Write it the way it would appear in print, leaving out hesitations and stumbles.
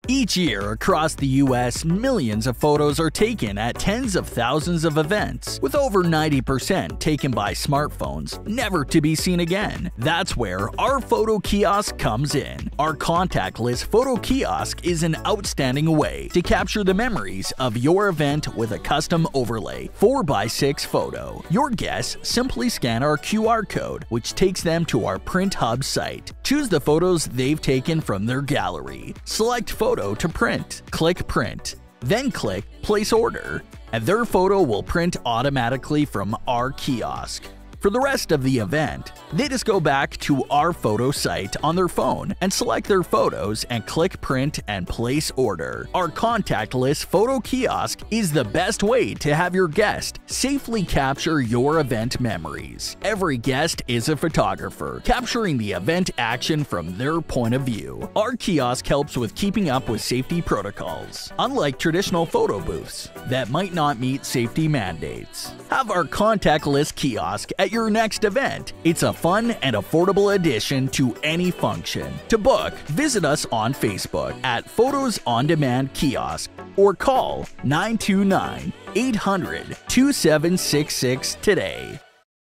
Each year across the US, millions of photos are taken at tens of thousands of events, with over 90% taken by smartphones, never to be seen again. That's where our photo kiosk comes in. Our contactless photo kiosk is an outstanding way to capture the memories of your event with a custom overlay 4x6 photo. Your guests simply scan our QR code, which takes them to our Print Hub site. Choose the photos they've taken from their gallery. Select photo to print. Click Print. Then click Place Order, and their photo will print automatically from our kiosk. For the rest of the event, they just go back to our photo site on their phone and select their photos and click Print and Place Order. Our contactless photo kiosk is the best way to have your guest safely capture your event memories. Every guest is a photographer, capturing the event action from their point of view. Our kiosk helps with keeping up with safety protocols, unlike traditional photo booths that might not meet safety mandates. Have our contactless kiosk at your next event. It's a fun and affordable addition to any function. To book, visit us on Facebook at Photos On Demand Kiosk or call 929-800-2766 today.